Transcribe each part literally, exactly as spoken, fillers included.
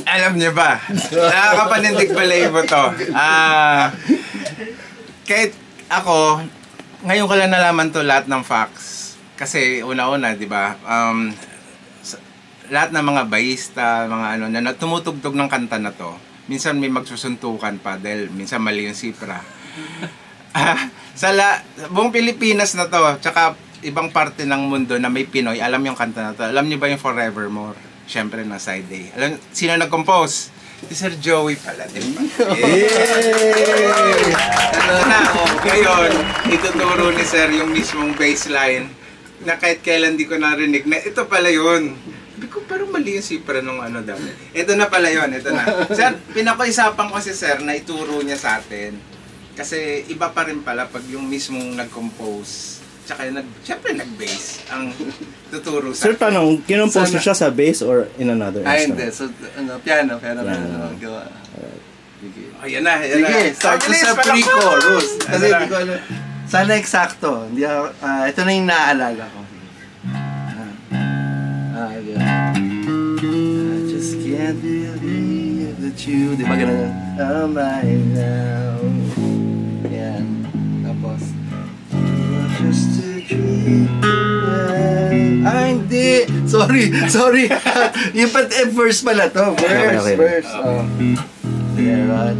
Alam niyo ba? Nakakapanindig balahibo to. Ah, kahit ako, ngayon ko lang nalaman to lahat ng facts. Kasi una-una, di ba? Um, lahat ng mga bayista, mga ano, na tumutugtog ng kanta na to, minsan may magsusuntukan pa dahil minsan mali yung sipra. Ah, sa la, buong Pilipinas na to, tsaka ibang parte ng mundo na may Pinoy, alam yung kanta na to. Alam niyo ba yung Forevermore? Siyempre na side A. Alam, sino nag-compose? Si Sir Joey pala, di ba? Yay! Ito na, oh, ngayon, ituturo ni Sir yung mismong bassline na kahit kailan di ko narinig na ito pala yun. Sabi ko, parang mali yung sipra nung ano dami. Ito na pala yun, ito na. Sir, pinakuisapan ko si Sir na ituro niya sa atin. Kasi iba pa rin pala pag yung mismong nag-compose. Tsaka nag, syempre nag-bass ang tuturo sa... Sir, tanong, kinompose mo siya sa bass or in another Ay, instrument? hindi. So, ano, piano, piano, piano. piano. Gawa. Alright. Sige. Ayan na, ayan na. Sige, start ko sa pre-chorus. Kasi Ano hindi ko alam. Sana eksakto. Hindi ako, uh, ito na yung naaalala ko. Ah, ah, yeah. I just can't believe that you... Di ba ganun? Oh my now. Yan. Tapos... Just a dream. Ah, hindi. Sorry, sorry. Yung pat eh, verse pala to. Verse, okay, okay. verse. Oh. Yeah, right.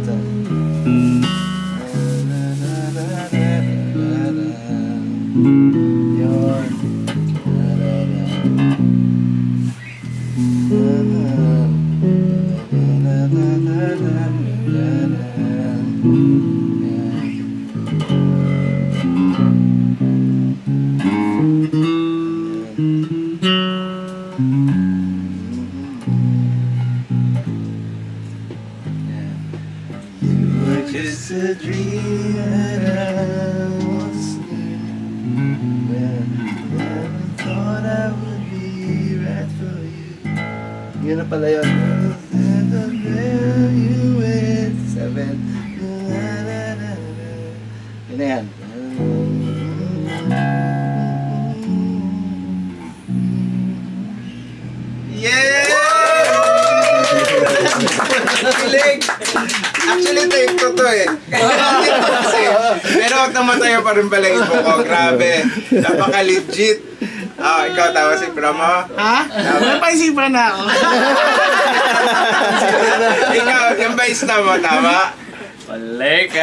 Just a dream that I was in. When I thought I would be right for you. Yun na pala yun. You with seven. Yun na yan. Yeah! Kilig! Actually, take ko to eh. Kasi, pero tumatayo pa rin pala ipo ko. Grabe. Napaka-legit. Ah, oh, ikaw tawa si Brahma. Ha? Wala pa isipan na ako. Ikaw, yung bass na mo, tama? Wala ka.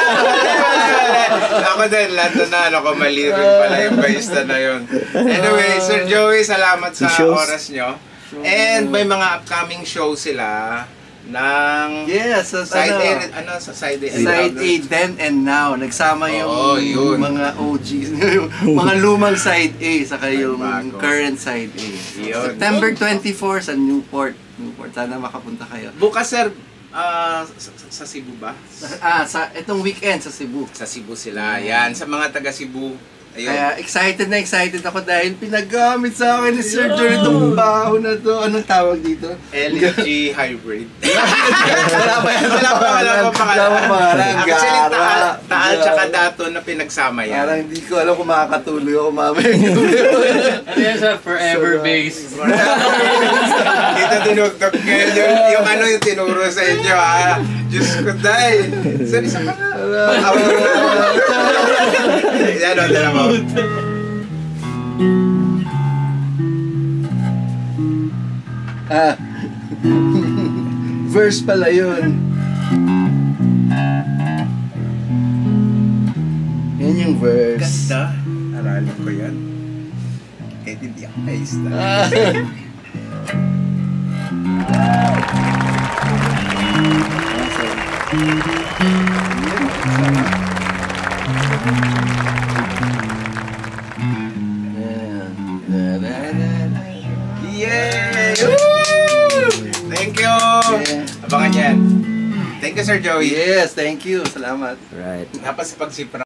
Ako din, lahat na ano ko, mali rin pala yung bass na yun. Anyway, Sir Joey, salamat sa oras nyo. And may mga upcoming show sila ng yes, sa side ano, A, ano sa side A, side A then and now nagsama yung oh, yun. mga O Gs, yung mga lumang side A saka yung current side A. Yun. September twenty-four sa Newport. Newport, sana makapunta kayo. Bukas sir, uh, sa, sa Cebu ba? Ah, sa itong weekend sa Cebu. Sa Cebu sila. Yan, sa mga taga Cebu. Ayun. Kaya excited na excited ako dahil pinagamit sa akin ni Sir Joey itong baho na to. Anong tawag dito? L G Hybrid. Wala pa yan. Wala pa, wala pa pangalan. Wala pa pangalan. Actually, taal, taal tsaka dato na pinagsama yan. Parang hindi ko alam kung makakatuloy ako mamaya. Ano yan sa Forever Bass? Dito tinugtog kayo yung, yung ano yung tinuro sa inyo ha. Diyos ko day. Sir, isa pa nga. Yan o, dala mo. Ah. Verse pala yun. Yan yung verse. Ganda. Aralin ko yan. Kahit hindi ako kaista. Ah. Yay! Woo! Thank you! Abangan yan. Thank you, Sir Joey. Yes, thank you. Salamat. Right. Tapos pag si